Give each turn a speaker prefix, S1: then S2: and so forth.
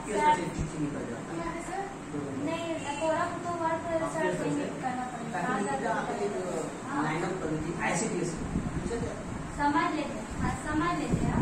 S1: आपके स्तर से चिचिंग निकल जाता है।
S2: नहीं कोरा तो वर्क सर्च करना पड़ेगा।
S1: लाइन अप कर दीजिए ऐसे कैसे
S2: समझ लेते हैं